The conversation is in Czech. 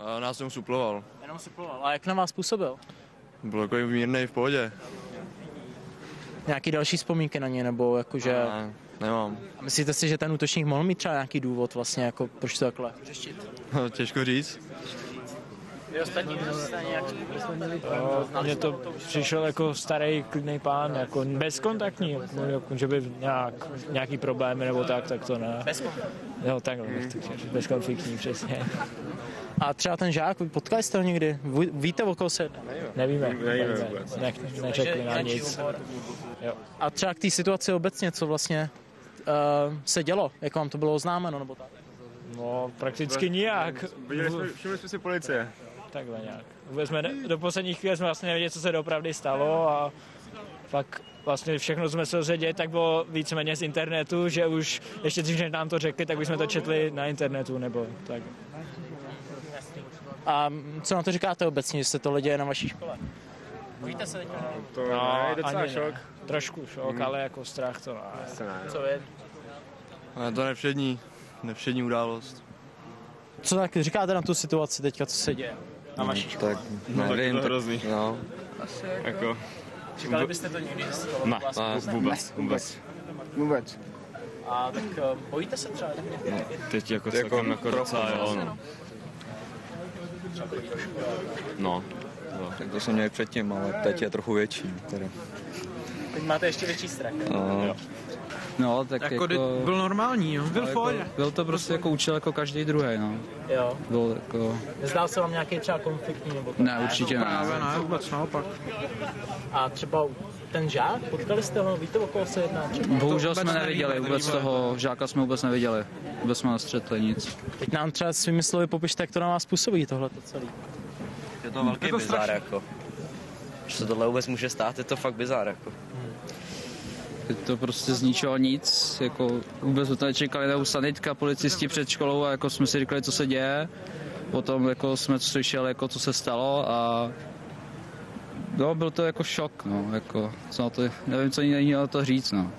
A nás jenom suploval. Jenom suploval. A jak na vás působil? Byl takový mírnej v pohodě. Nějaký další vzpomínky na ně, nebo jakože... Ne, nemám. A myslíte si, že ten útočník mohl mít třeba nějaký důvod vlastně, jako proč to takhle řešit? No, těžko říct. Vy ostatní nějak Mně to přišel jako starý, klidný pán, jako bezkontaktní, jako, že by nějaký problémy nebo tak to ne. Bezkontaktní? Jo, takhle, bezkonfliktní, přesně. A třeba ten žák, potkali jste ho někdy? Víte, o koho se jedná? Nevíme neřekli nám nic. Jo. A třeba k té situaci obecně, co vlastně se dělo? Jak vám to bylo oznámeno, nebo tak? No, prakticky nijak. Všimli jsme si policie. Takhle nějak. Vůbec do posledních chvíle jsme vlastně nevěděli, co se doopravdy stalo a pak vlastně všechno jsme se dozvěděli, tak bylo víceméně z internetu, že už ještě dřív, než nám to řekli, tak bychom to četli na internetu nebo tak. A co na to říkáte obecně, že se tohle děje na vaší škole? Bojíte se teď? To je docela šok. Trošku šok, ale jako strach to ne. Co vy? Ale to nevšední událost. Co tak říkáte na tu situaci teďka, co se děje na vaší škole? Tak nevím, to hrozný. No. Jako... Čekali byste to někdy? Vůbec. A tak bojíte se třeba? Teď jako celkem jako docela, jo, no. No. Tak to jsem měl předtím, ale teď je trochu větší. Teda. Teď máte ještě větší strach. No, tak jako byl normální, jo. Byl v pohodě. Byl to prostě jako účel jako každý druhý, no. Jo. Byl jako... Nezdál se vám nějaký třeba konfliktní nebo tak? Ne, určitě ne. Právě ne, vůbec naopak. A třeba ten žák, potkali jste ho, víte, o koho se jedná? Třeba? Bohužel jsme neviděli, vůbec toho žáka jsme vůbec neviděli. Vůbec jsme nestřetli nic. Teď nám třeba svými slovy popište, jak to na vás působí tohleto celý. Je to velký bizár, jako. Že se tohle vůbec může stát, je to fakt bizár, jako. Je to prostě z ničeho nic, jako vůbec jsme to nečekali, nebo sanitka, policisti před školou a jako jsme si říkali, co se děje. Potom jako jsme slyšeli, jako, co se stalo a no, byl to jako šok, no, jako, co na to, nevím, co jiného to říct, no.